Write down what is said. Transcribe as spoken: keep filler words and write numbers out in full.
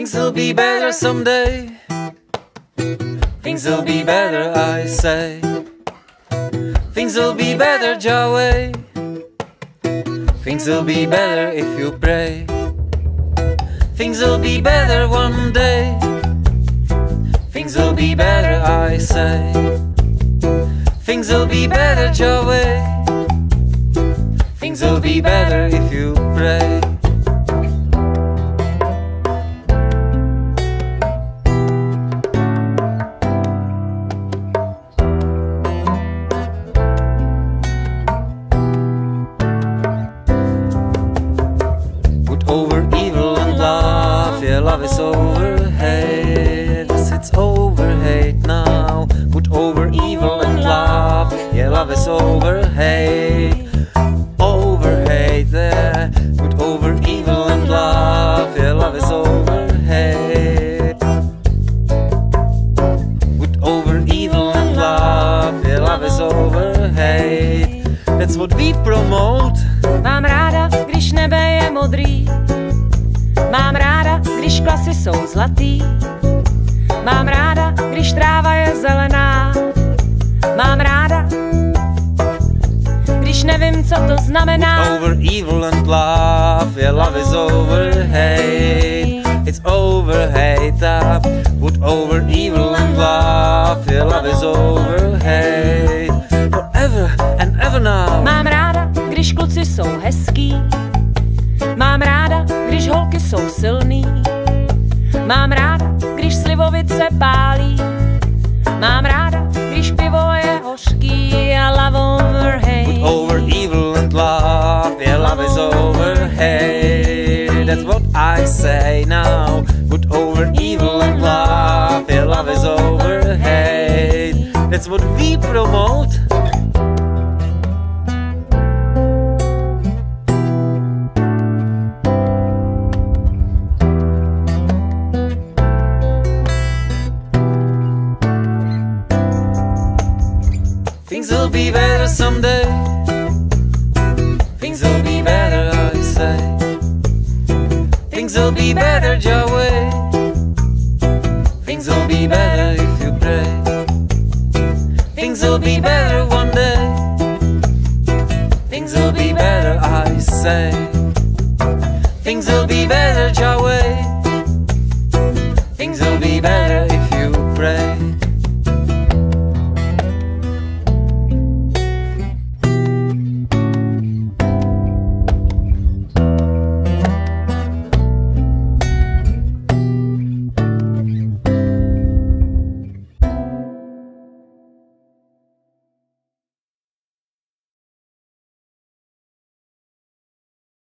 Things will be better someday. Things will be better, I say. Things will be better, Yahweh. Things will be better if you pray. Things will be better one day. Things will be better, I say. Things will be better, Yahweh. Things will be better if you pray. Over evil and love, yeah, love is over hate. Yes, it's over hate now. Put over evil and love, yeah, love is over hate. Over hate there. Put over evil and love, yeah, love is over hate. Put over evil and love, yeah, love is over hate. That's what we promote. Mám ráda, když nebe je modrý. Mám ráda, když klasy jsou zlatý. Mám ráda, když tráva je zelená. Mám ráda, když nevím, co to znamená. Put over evil and love, yeah, love is over hate. It's over hate up. Put over evil and love, yeah, love is over hate. Forever and ever now. Mám ráda, když kluci jsou hezký. Mám ráda, když holky jsou silný. Mám ráda, když slivovice pálí. Mám ráda, když pivo je hořký. I love over hate. Put over evil and love, yeah, love is over hate. That's what I say now. Put over evil and love, yeah, love is over hate. That's what we promote. Things will be better someday. Things will be better, I say. Things will be better, Yahweh. Things will be better if you pray. Things will be better one day. Things will be better, I say. Things will be better, Yahweh. Things will be better.